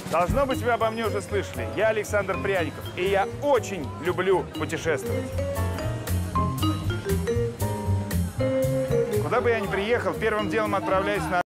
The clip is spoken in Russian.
Должно быть, вы обо мне уже слышали. Я Александр Пряников, и я очень люблю путешествовать. Куда бы я ни приехал, первым делом отправляюсь на